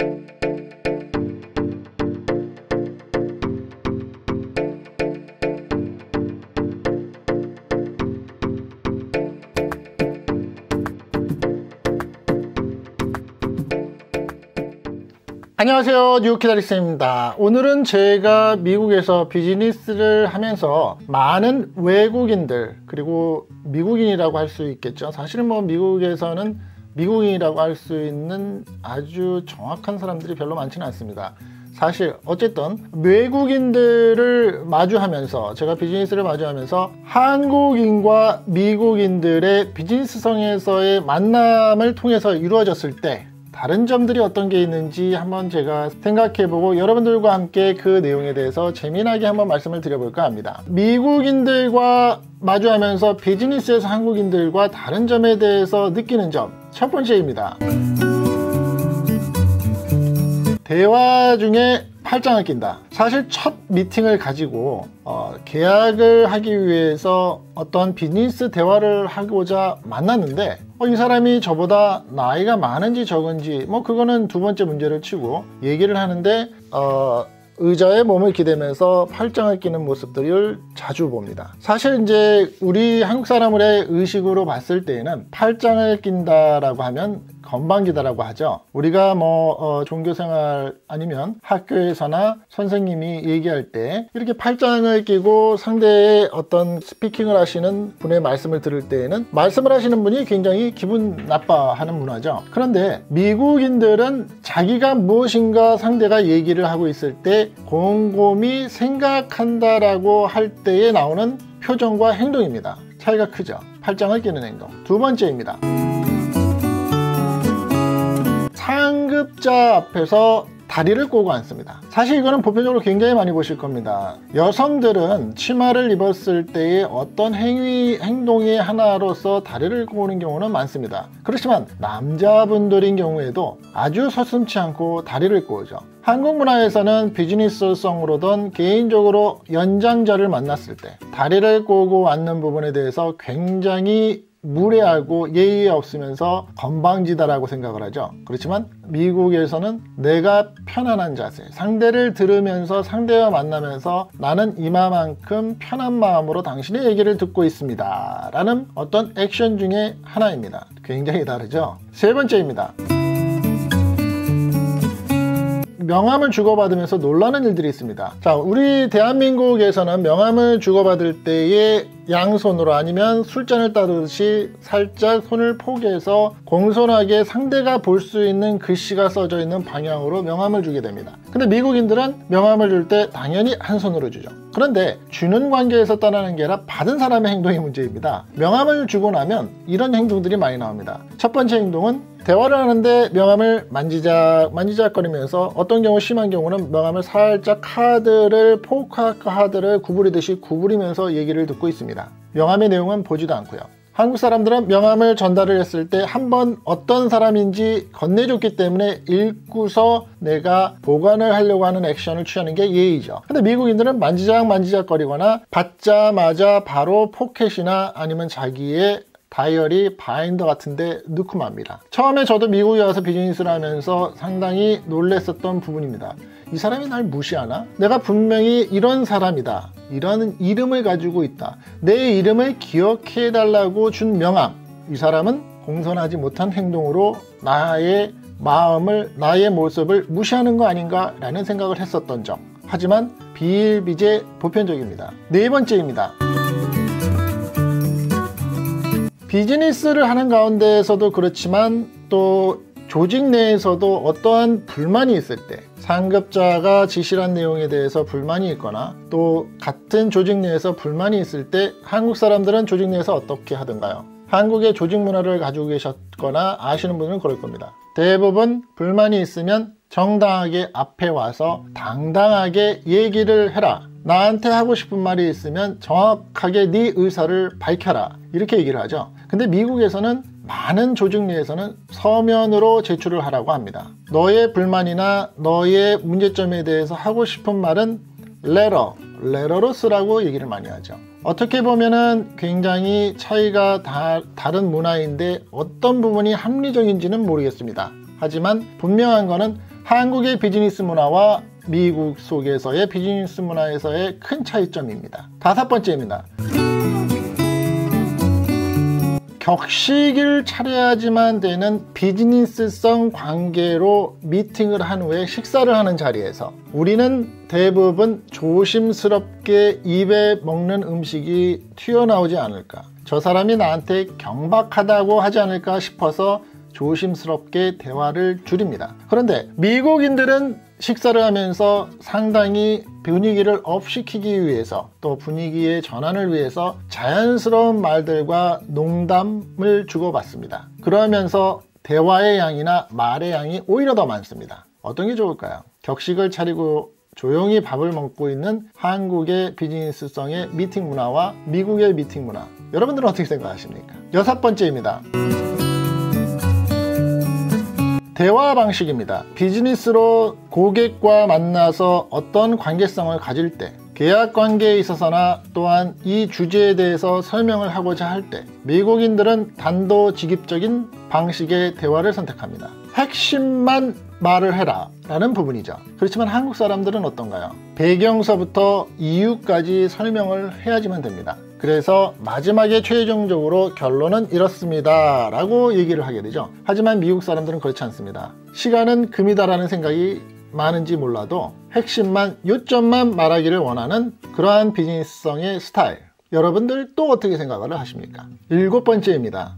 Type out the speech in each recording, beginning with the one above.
안녕하세요, 뉴키다리쌤입니다. 오늘은 제가 미국에서 비즈니스를 하면서 많은 외국인들, 그리고 미국인이라고 할 수 있겠죠. 사실은 뭐 미국에서는 미국인이라고 할 수 있는 아주 정확한 사람들이 별로 많지는 않습니다. 사실 어쨌든 외국인들을 마주하면서, 제가 비즈니스를 마주하면서 한국인과 미국인들의 비즈니스성에서의 만남을 통해서 이루어졌을 때 다른 점들이 어떤 게 있는지 한번 제가 생각해보고 여러분들과 함께 그 내용에 대해서 재미나게 한번 말씀을 드려볼까 합니다. 미국인들과 마주하면서 비즈니스에서 한국인들과 다른 점에 대해서 느끼는 점, 첫 번째입니다. 대화 중에 팔짱을 낀다. 사실 첫 미팅을 가지고 계약을 하기 위해서 어떤 비즈니스 대화를 하고자 만났는데 이 사람이 저보다 나이가 많은지 적은지 뭐 그거는 두 번째 문제를 치고 얘기를 하는데 의자에 몸을 기대면서 팔짱을 끼는 모습들을 자주 봅니다. 사실 이제 우리 한국 사람의 의식으로 봤을 때에는 팔짱을 낀다라고 하면 건방지다라고 하죠. 우리가 뭐 종교생활 아니면 학교에서나 선생님이 얘기할 때 이렇게 팔짱을 끼고 상대의 어떤 스피킹을 하시는 분의 말씀을 들을 때에는 말씀을 하시는 분이 굉장히 기분 나빠하는 문화죠. 그런데 미국인들은 자기가 무엇인가 상대가 얘기를 하고 있을 때 곰곰이 생각한다라고 할 때에 나오는 표정과 행동입니다. 차이가 크죠. 팔짱을 끼는 행동. 두 번째입니다. 상급자 앞에서 다리를 꼬고 앉습니다. 사실 이거는 보편적으로 굉장히 많이 보실 겁니다. 여성들은 치마를 입었을 때의 어떤 행동의 하나로서 다리를 꼬는 경우는 많습니다. 그렇지만 남자분들인 경우에도 아주 서슴지 않고 다리를 꼬죠. 한국 문화에서는 비즈니스성으로든 개인적으로 연장자를 만났을 때 다리를 꼬고 앉는 부분에 대해서 굉장히 무례하고 예의 없으면서 건방지다라고 생각을 하죠. 그렇지만 미국에서는 내가 편안한 자세, 상대를 들으면서 상대와 만나면서 나는 이마만큼 편한 마음으로 당신의 얘기를 듣고 있습니다 라는 어떤 액션 중에 하나입니다. 굉장히 다르죠. 세 번째입니다. 명함을 주고받으면서 놀라는 일들이 있습니다. 자, 우리 대한민국에서는 명함을 주고받을 때에 양손으로 아니면 술잔을 따르듯이 살짝 손을 포개서 공손하게 상대가 볼 수 있는 글씨가 써져 있는 방향으로 명함을 주게 됩니다. 근데 미국인들은 명함을 줄 때 당연히 한 손으로 주죠. 그런데 주는 관계에서 떠나는 게 아니라 받은 사람의 행동이 문제입니다. 명함을 주고 나면 이런 행동들이 많이 나옵니다. 첫 번째 행동은 대화를 하는데 명함을 만지작거리면서 어떤 경우 심한 경우는 명함을 살짝 포크 카드를 구부리듯이 구부리면서 얘기를 듣고 있습니다. 명함의 내용은 보지도 않고요. 한국 사람들은 명함을 전달을 했을 때 한번 어떤 사람인지 건네줬기 때문에 읽고서 내가 보관을 하려고 하는 액션을 취하는 게 예의죠. 근데 미국인들은 만지작거리거나 받자마자 바로 포켓이나 아니면 자기의 다이어리, 바인더 같은데 넣고 맙니다. 처음에 저도 미국에 와서 비즈니스를 하면서 상당히 놀랬었던 부분입니다. 이 사람이 날 무시하나? 내가 분명히 이런 사람이다, 이런 이름을 가지고 있다, 내 이름을 기억해 달라고 준 명함, 이 사람은 공손하지 못한 행동으로 나의 마음을, 나의 모습을 무시하는 거 아닌가 라는 생각을 했었던 점. 하지만 비일비재 보편적입니다. 네 번째입니다. 비즈니스를 하는 가운데에서도 그렇지만 또 조직 내에서도 어떠한 불만이 있을 때, 상급자가 지시한 내용에 대해서 불만이 있거나 또 같은 조직 내에서 불만이 있을 때 한국 사람들은 조직 내에서 어떻게 하던가요? 한국의 조직 문화를 가지고 계셨거나 아시는 분은 그럴 겁니다. 대부분 불만이 있으면 정당하게 앞에 와서 당당하게 얘기를 해라. 나한테 하고 싶은 말이 있으면 정확하게 네 의사를 밝혀라. 이렇게 얘기를 하죠. 근데 미국에서는 많은 조직 내에서는 서면으로 제출을 하라고 합니다. 너의 불만이나 너의 문제점에 대해서 하고 싶은 말은 레터로 쓰라고 얘기를 많이 하죠. 어떻게 보면은 굉장히 차이가 다른 문화인데 어떤 부분이 합리적인지는 모르겠습니다. 하지만 분명한 거는 한국의 비즈니스 문화와 미국 속에서의 비즈니스 문화에서의 큰 차이점입니다. 5번째입니다. 격식을 차려야지만 되는 비즈니스성 관계로 미팅을 한 후에 식사를 하는 자리에서 우리는 대부분 조심스럽게 입에 먹는 음식이 튀어나오지 않을까, 저 사람이 나한테 경박하다고 하지 않을까 싶어서 조심스럽게 대화를 줄입니다. 그런데 미국인들은 식사를 하면서 상당히 분위기를 업시키기 위해서, 또 분위기의 전환을 위해서 자연스러운 말들과 농담을 주고받습니다. 그러면서 대화의 양이나 말의 양이 오히려 더 많습니다. 어떤 게 좋을까요? 격식을 차리고 조용히 밥을 먹고 있는 한국의 비즈니스성의 미팅 문화와 미국의 미팅 문화, 여러분들은 어떻게 생각하십니까? 6번째입니다. 대화 방식입니다. 비즈니스로 고객과 만나서 어떤 관계성을 가질 때, 계약 관계에 있어서나 또한 이 주제에 대해서 설명을 하고자 할 때 미국인들은 단도직입적인 방식의 대화를 선택합니다. 핵심만 말을 해라 라는 부분이죠. 그렇지만 한국 사람들은 어떤가요? 배경서부터 이유까지 설명을 해야지만 됩니다. 그래서 마지막에 최종적으로 결론은 이렇습니다 라고 얘기를 하게 되죠. 하지만 미국 사람들은 그렇지 않습니다. 시간은 금이다 라는 생각이 많은지 몰라도 핵심만, 요점만 말하기를 원하는 그러한 비즈니스성의 스타일, 여러분들 또 어떻게 생각을 하십니까? 7번째입니다.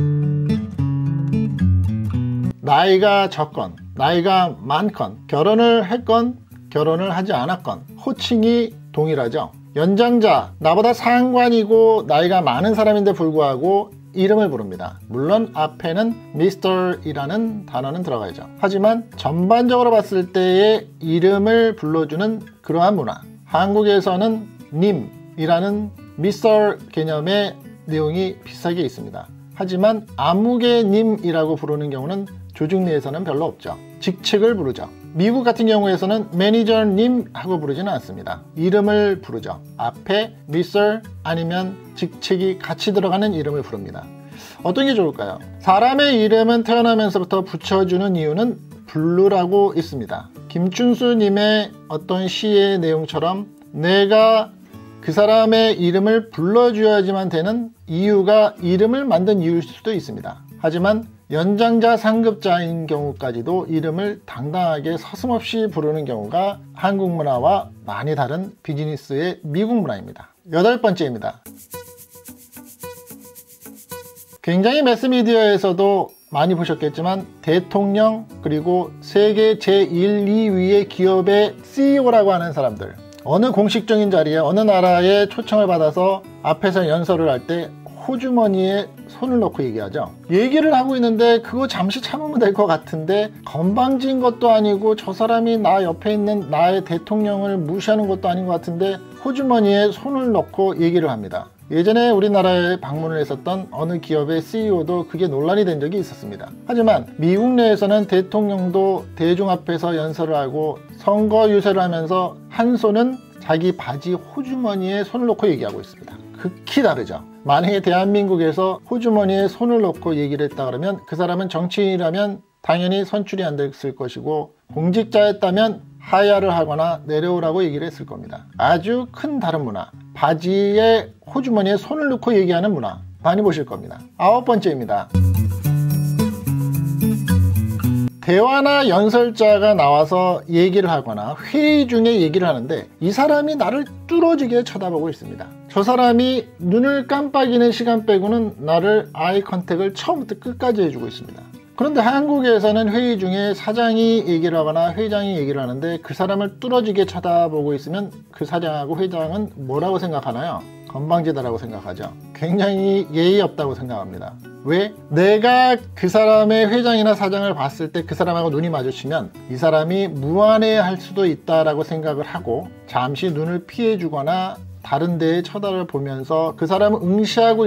나이가 적건 나이가 많건, 결혼을 했건 결혼을 하지 않았건 호칭이 동일하죠. 연장자, 나보다 상관이고 나이가 많은 사람인데 불구하고 이름을 부릅니다. 물론 앞에는 Mr이라는 단어는 들어가죠. 하지만 전반적으로 봤을 때의 이름을 불러주는 그러한 문화, 한국에서는 님이라는 Mr 개념의 내용이 비슷하게 있습니다. 하지만 아무개 님이라고 부르는 경우는 조직 내에서는 별로 없죠. 직책을 부르죠. 미국 같은 경우에서는 매니저님 하고 부르지는 않습니다. 이름을 부르죠. 앞에 Mr 아니면 직책이 같이 들어가는 이름을 부릅니다. 어떤 게 좋을까요? 사람의 이름은 태어나면서부터 붙여주는 이유는 부르라고 있습니다. 김춘수님의 어떤 시의 내용처럼 내가 그 사람의 이름을 불러줘야지만 되는 이유가 이름을 만든 이유일 수도 있습니다. 하지만 연장자 상급자인 경우까지도 이름을 당당하게 서슴없이 부르는 경우가 한국 문화와 많이 다른 비즈니스의 미국 문화입니다. 8번째입니다. 굉장히 매스미디어에서도 많이 보셨겠지만 대통령, 그리고 세계 제1, 2위의 기업의 CEO라고 하는 사람들, 어느 공식적인 자리에 어느 나라에 초청을 받아서 앞에서 연설을 할 때 호주머니에 손을 넣고 얘기하죠. 얘기를 하고 있는데 그거 잠시 참으면 될 것 같은데 건방진 것도 아니고 저 사람이 나 옆에 있는 나의 대통령을 무시하는 것도 아닌 것 같은데 호주머니에 손을 넣고 얘기를 합니다. 예전에 우리나라에 방문을 했었던 어느 기업의 CEO도 그게 논란이 된 적이 있었습니다. 하지만 미국 내에서는 대통령도 대중 앞에서 연설을 하고 선거 유세를 하면서 한 손은 자기 바지 호주머니에 손을 넣고 얘기하고 있습니다. 극히 다르죠. 만약에 대한민국에서 호주머니에 손을 넣고 얘기를 했다 그러면 그 사람은 정치인이라면 당연히 선출이 안 됐을 것이고, 공직자였다면 하야를 하거나 내려오라고 얘기를 했을 겁니다. 아주 큰 다른 문화, 바지에 호주머니에 손을 넣고 얘기하는 문화 많이 보실 겁니다. 9번째입니다. 대화나 연설자가 나와서 얘기를 하거나 회의 중에 얘기를 하는데 이 사람이 나를 뚫어지게 쳐다보고 있습니다. 저 사람이 눈을 깜빡이는 시간 빼고는 나를 아이 컨택을 처음부터 끝까지 해주고 있습니다. 그런데 한국에서는 회의 중에 사장이 얘기를 하거나 회장이 얘기를 하는데 그 사람을 뚫어지게 쳐다보고 있으면 그 사장하고 회장은 뭐라고 생각하나요? 건방지다라고 생각하죠. 굉장히 예의 없다고 생각합니다. 왜? 내가 그 사람의 회장이나 사장을 봤을 때 그 사람하고 눈이 마주치면 이 사람이 무안해할 수도 있다라고 생각을 하고 잠시 눈을 피해주거나 다른 데에 쳐다를 보면서 그 사람을 응시하고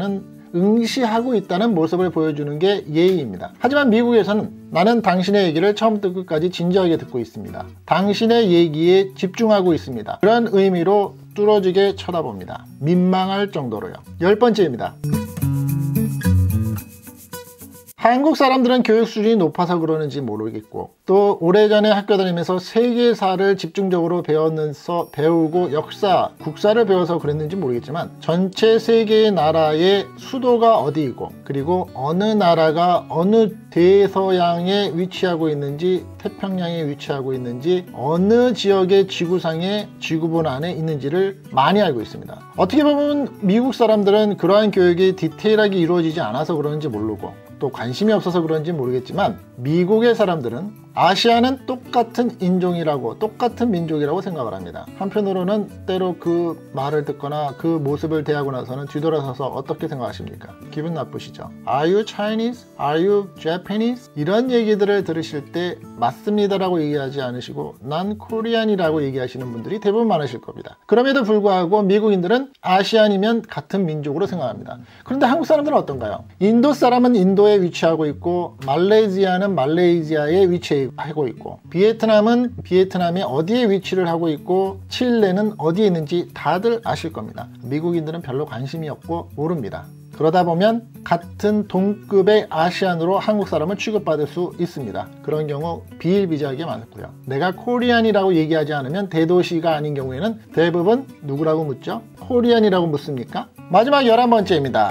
있다는 모습을 보여주는 게 예의입니다. 하지만 미국에서는 나는 당신의 얘기를 처음부터 끝까지 진지하게 듣고 있습니다. 당신의 얘기에 집중하고 있습니다. 그런 의미로 뚫어지게 쳐다봅니다. 민망할 정도로요. 10번째입니다. 한국 사람들은 교육 수준이 높아서 그러는지 모르겠고, 또 오래전에 학교 다니면서 세계사를 집중적으로 배우고 역사, 국사를 배워서 그랬는지 모르겠지만, 전체 세계의 나라의 수도가 어디이고, 그리고 어느 나라가 어느 대서양에 위치하고 있는지, 태평양에 위치하고 있는지, 어느 지역의 지구상의 지구본 안에 있는지를 많이 알고 있습니다. 어떻게 보면 미국 사람들은 그러한 교육이 디테일하게 이루어지지 않아서 그런지 모르고, 또 관심이 없어서 그런지 모르겠지만, 미국의 사람들은 아시아는 똑같은 인종이라고, 똑같은 민족이라고 생각을 합니다. 한편으로는 때로 그 말을 듣거나 그 모습을 대하고 나서는 뒤돌아서서 어떻게 생각하십니까? 기분 나쁘시죠? Are you Chinese? Are you Japanese? 이런 얘기들을 들으실 때 맞습니다라고 얘기하지 않으시고 난 코리안이라고 얘기하시는 분들이 대부분 많으실 겁니다. 그럼에도 불구하고 미국인들은 아시안이면 같은 민족으로 생각합니다. 그런데 한국 사람들은 어떤가요? 인도 사람은 인도에 위치하고 있고, 말레이시아는 말레이시아에 위치하고 있고, 베트남은 베트남에 어디에 위치를 하고 있고, 칠레는 어디에 있는지 다들 아실 겁니다. 미국인들은 별로 관심이 없고 모릅니다. 그러다 보면 같은 동급의 아시안으로 한국 사람을 취급받을 수 있습니다. 그런 경우 비일비재하게 많고요. 내가 코리안이라고 얘기하지 않으면 대도시가 아닌 경우에는 대부분 누구라고 묻죠? 코리안이라고 묻습니까? 마지막 11번째입니다.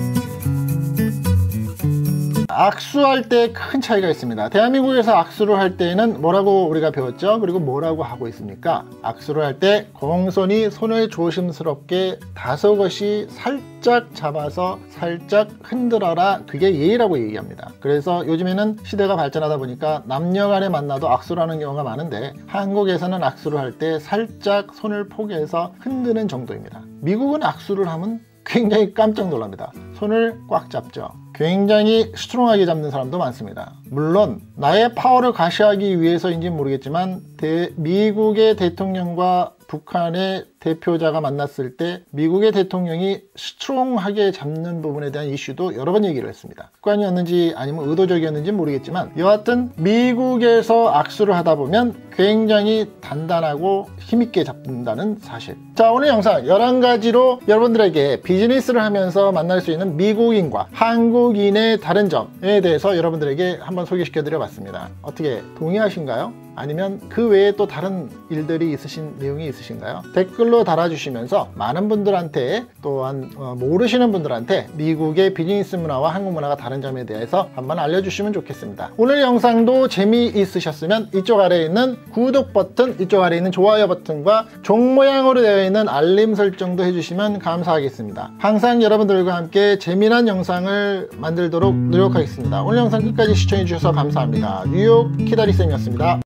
악수할 때 큰 차이가 있습니다. 대한민국에서 악수를 할 때는 뭐라고 우리가 배웠죠? 그리고 뭐라고 하고 있습니까? 악수를 할 때 공손히 손을 조심스럽게 다소곳이 살짝 잡아서 살짝 흔들어라. 그게 예의라고 얘기합니다. 그래서 요즘에는 시대가 발전하다 보니까 남녀간에 만나도 악수를 하는 경우가 많은데, 한국에서는 악수를 할 때 살짝 손을 포개서 흔드는 정도입니다. 미국은 악수를 하면 굉장히 깜짝 놀랍니다. 손을 꽉 잡죠. 굉장히 스트롱하게 잡는 사람도 많습니다. 물론 나의 파워를 과시하기 위해서인지 모르겠지만, 미국의 대통령과 북한의 대표자가 만났을 때 미국의 대통령이 스트롱하게 잡는 부분에 대한 이슈도 여러 번 얘기를 했습니다. 습관이었는지 아니면 의도적이었는지 모르겠지만, 여하튼 미국에서 악수를 하다 보면 굉장히 단단하고 힘있게 잡는다는 사실. 자, 오늘 영상 11가지로 여러분들에게 비즈니스를 하면서 만날 수 있는 미국인과 한국인의 다른 점에 대해서 여러분들에게 한번 소개시켜 드려 봤습니다. 어떻게 동의하신가요? 아니면 그 외에 또 다른 일들이 있으신 내용이 있으신가요? 댓글로 달아주시면서 많은 분들한테, 또한 모르시는 분들한테 미국의 비즈니스 문화와 한국 문화가 다른 점에 대해서 한번 알려주시면 좋겠습니다. 오늘 영상도 재미있으셨으면 이쪽 아래에 있는 구독 버튼, 이쪽 아래에 있는 좋아요 버튼과 종 모양으로 되어 있는 알림 설정도 해주시면 감사하겠습니다. 항상 여러분들과 함께 재미난 영상을 만들도록 노력하겠습니다. 오늘 영상 끝까지 시청해 주셔서 감사합니다. 뉴욕 키다리쌤이었습니다.